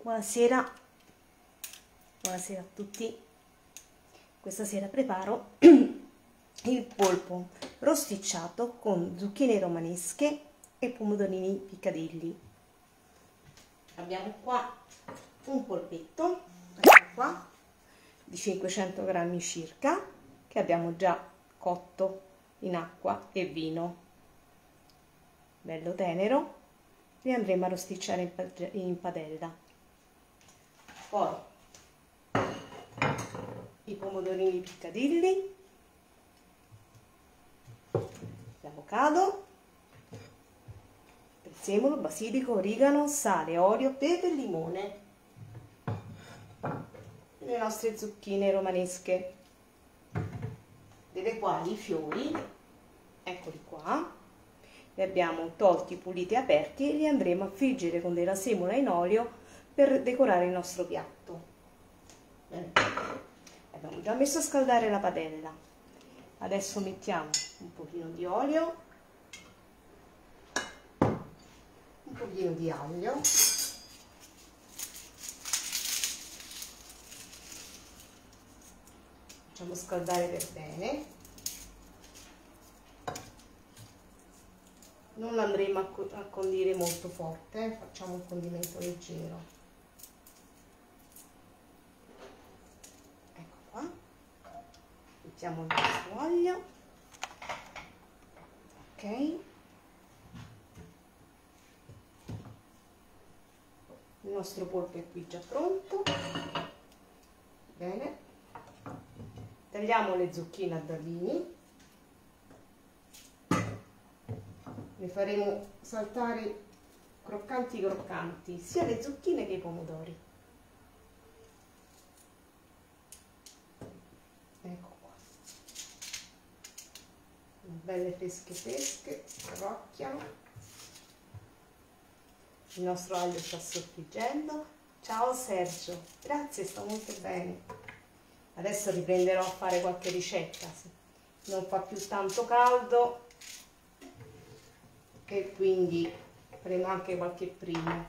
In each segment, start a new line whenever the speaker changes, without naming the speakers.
Buonasera, buonasera a tutti. Questa sera preparo il polpo rosticciato con zucchine romanesche e pomodorini piccadilli. Abbiamo qua un polpetto, ecco qua, di 500 grammi circa, che abbiamo già cotto in acqua e vino, bello tenero. Li andremo a rosticciare in padella. Poi i pomodorini piccadilli, l'avocado, prezzemolo, basilico, origano, sale, olio, pepe e limone. Le nostre zucchine romanesche, delle quali i fiori, eccoli qua, li abbiamo tolti, puliti e aperti, e li andremo a friggere con della semola in olio per decorare il nostro piatto. Bene. Abbiamo già messo a scaldare la padella. Adesso mettiamo un pochino di olio, un pochino di aglio, facciamo scaldare per bene. Non andremo a condire molto forte, facciamo un condimento leggero. Ecco qua, mettiamo il nostro olio, ok, il nostro polpo è qui già pronto. Bene, tagliamo le zucchine a dadini. Le faremo saltare croccanti croccanti, sia le zucchine che i pomodori. Ecco qua, belle fresche fresche, rocchiano. Il nostro aglio sta soffriggendo. Ciao Sergio, grazie, sta molto bene. Adesso riprenderò a fare qualche ricetta, non fa più tanto caldo e quindi faremo anche qualche primo.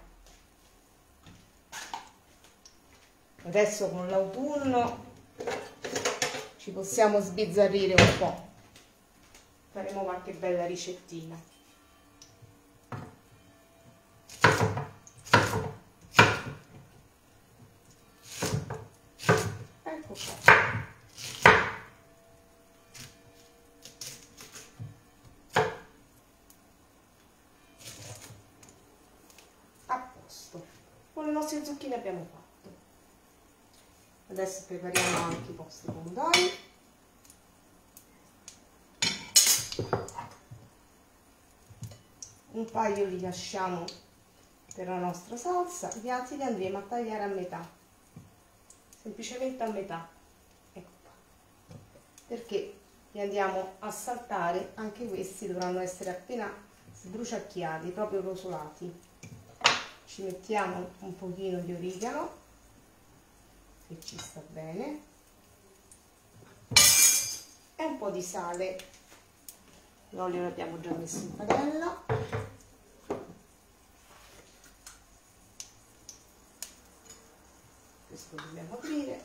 Adesso con l'autunno ci possiamo sbizzarrire un po', faremo qualche bella ricettina. Ecco qua. Con le nostre zucchine abbiamo fatto. Adesso prepariamo anche i nostri pomodori. Un paio li lasciamo per la nostra salsa, gli altri li andremo a tagliare a metà, semplicemente a metà, ecco qua, perché li andiamo a saltare. Anche questi dovranno essere appena sbruciacchiati, proprio rosolati. Ci mettiamo un pochino di origano, che ci sta bene, e un po' di sale. L'olio l'abbiamo già messo in padella. Questo dobbiamo aprire.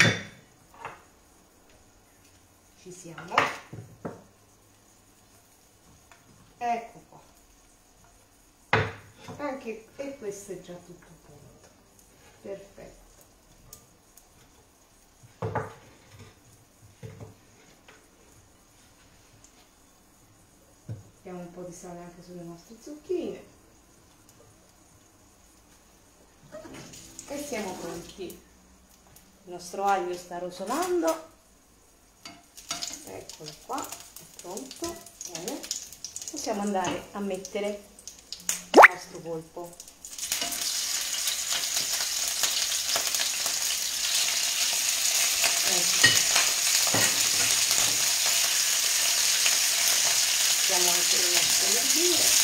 Ci siamo. Ecco qua. Anche, e questo è già tutto pronto, perfetto. Mettiamo un po' di sale anche sulle nostre zucchine e siamo pronti. Il nostro aglio sta rosolando, eccolo qua, è pronto. Bene, possiamo andare a mettere il nostro polpo. Mettiamo anche le nostre verdure.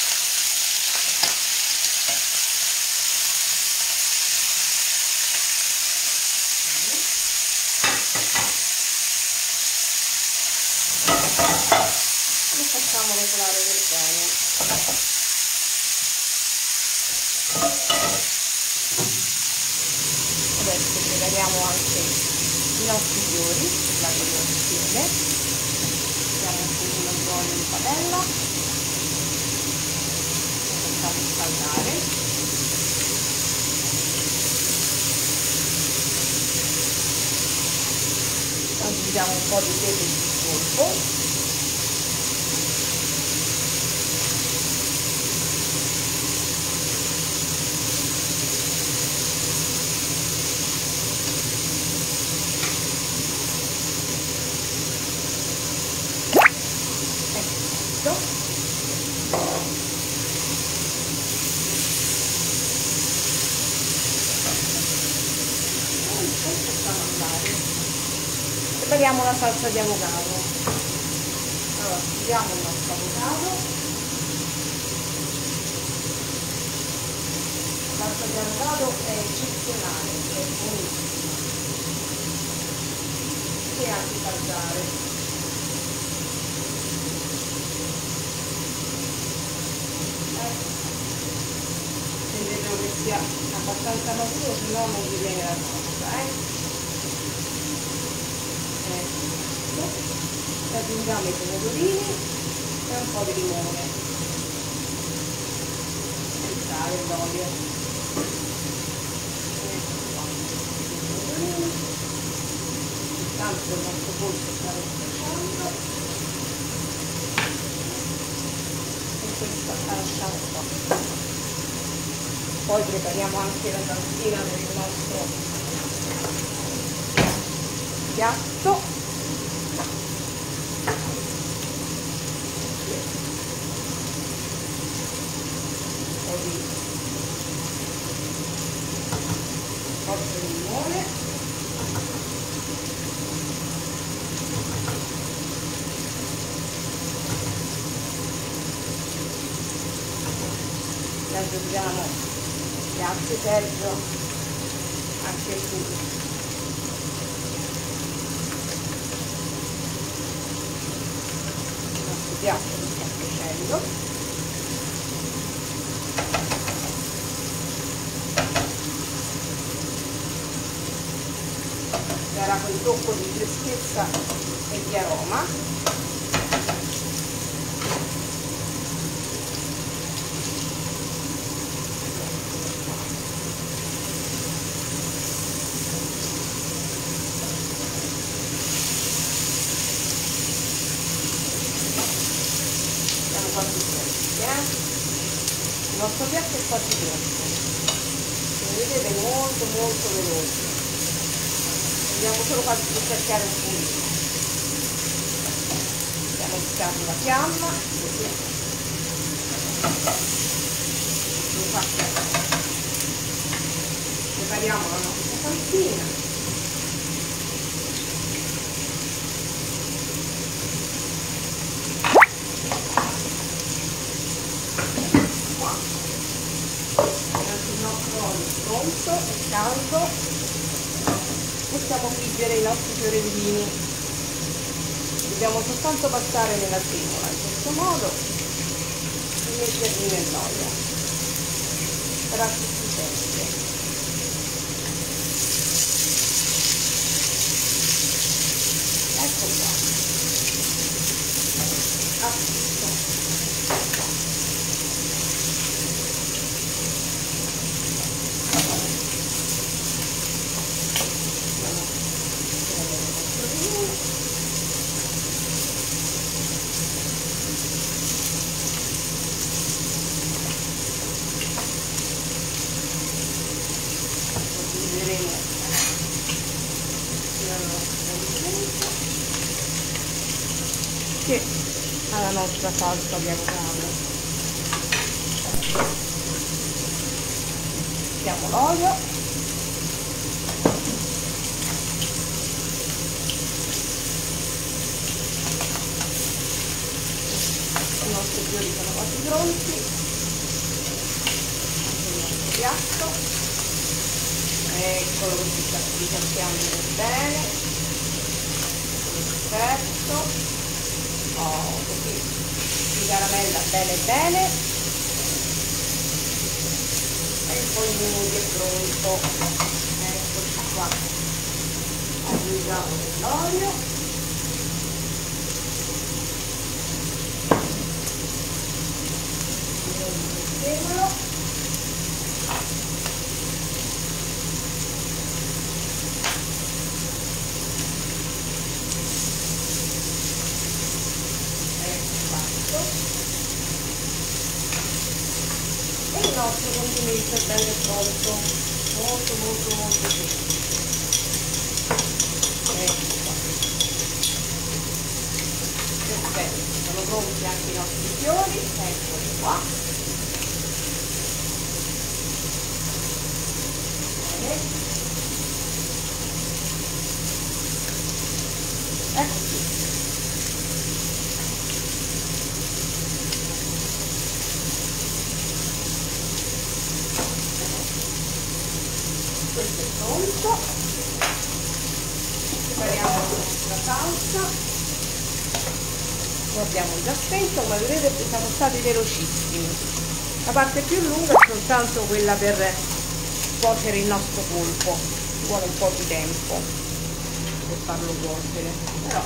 E facciamo rosolare per bene. aggiungiamo anche i nostri fiori per la decorazione. Mettiamo un pochino di olio di padella, lo facciamo scaldare. Aggiungiamo un po' di pepe di polpo. Prepariamo la salsa di avocado. Allora, tiriamo il nostro avocado. La salsa di avocado è eccezionale, è buonissima e anche saltare. Vedete che sia abbastanza maturo, se no non vi viene la salsa, aggiungiamo i pomodorini e un po' di limone e il sale e l'olio. Intanto il nostro polpo sta sfasciando e questa la lasciamo qua. Poi prepariamo anche la salsina per il nostro piatto. Forse di limone, e aggiungiamo, grazie Sergio, anche tu, il nostro piatto che sta cuocendo. Era quel tocco di freschezza e di aroma. Siamo quasi pronti, il nostro piatto è quasi pronto. Come vedete è molto veloce. Dobbiamo solo farci cercare un pochino. Abbiamo alzato la fiamma, così prepariamo la nostra salsina. Qua. Il nostro olio è pronto, è caldo. Possiamo friggere i nostri fiorellini, dobbiamo soltanto passare nella semola in questo modo e metterli nell'olio, sarà sufficiente. Ecco qua, a posto. Che alla nostra salsa di avocado mettiamo l'olio, i nostri fiori sono quasi pronti, il nostro piatto, eccolo che si sta riscalzando bene, perfetto. Così si caramella bene e poi il minuto è pronto. Eccoci qua. utilizzato dell'olio, mettiamolo. E il nostro condimento è bello pronto, molto semplice. Ecco qua. Perfetto, sono pronti anche i nostri fiori, eccoli qua. Ecco qui. Questo è pronto. Prepariamo la nostra salsa. Lo abbiamo già spento, come vedete siamo stati velocissimi. La parte più lunga è soltanto quella per cuocere il nostro polpo, ci vuole un po' di tempo per farlo cuocere, però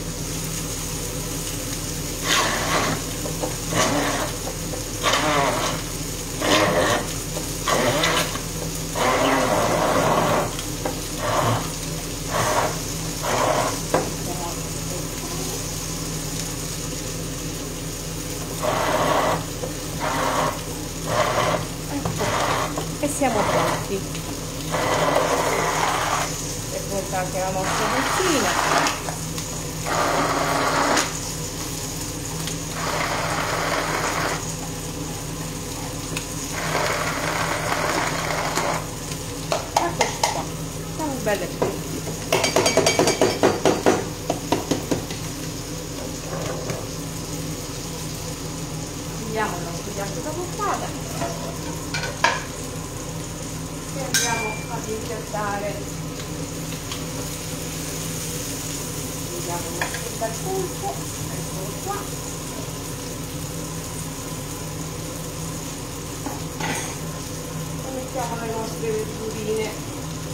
e siamo pronti. È pronta anche la nostra salsina. Eccoci qua, siamo belle pronti. Togliamo il nostro piatto da portata e andiamo ad impiattare. Vediamo il nostro bel polpo, eccolo qua. E mettiamo le nostre verdurine.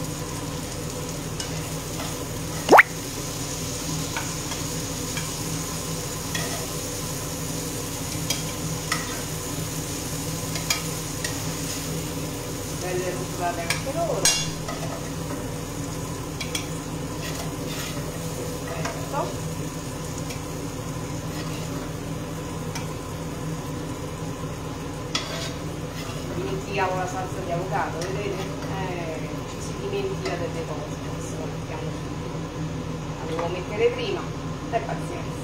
Belle rotolate anche loro. Perfetto. Dimentichiamo la salsa di avocado, vedete? Ci si dimentica delle cose, adesso la mettiamo subito. La devo mettere prima, per pazienza.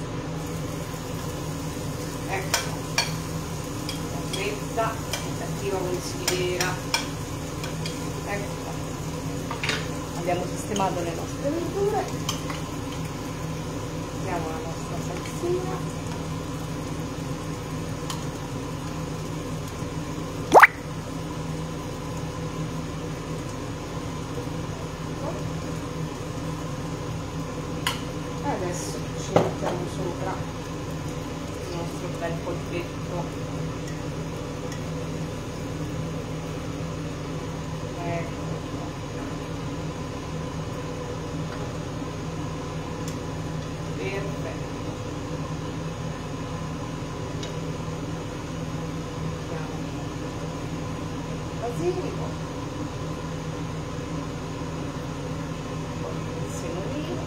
Ecco, la fretta, cattiva consigliera. Ecco qua. Abbiamo sistemato le nostre verdure, mettiamo la nostra salsina, e adesso ci mettiamo sopra il nostro bel polpetto. Basilico, il semolino,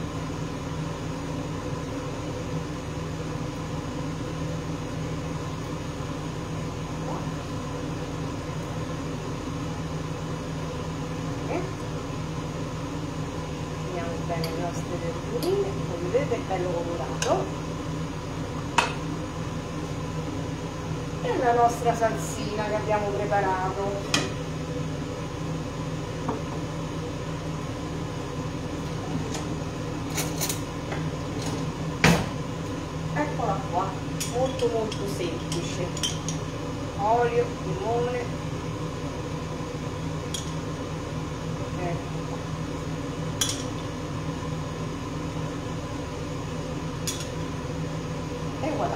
vediamo bene le nostre verdurine, come vedete è bello colorato, e la nostra salsina che abbiamo preparato. Eccola qua, molto semplice. Olio, limone, ecco. E voilà.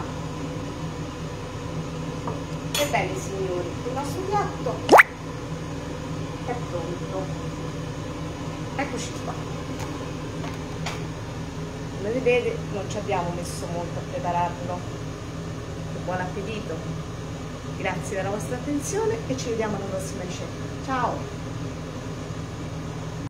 Ebbene signori, il nostro piatto è pronto. Eccoci qua. come vedete non ci abbiamo messo molto a prepararlo. Buon appetito, grazie della vostra attenzione e ci vediamo alla prossima ricetta. Ciao!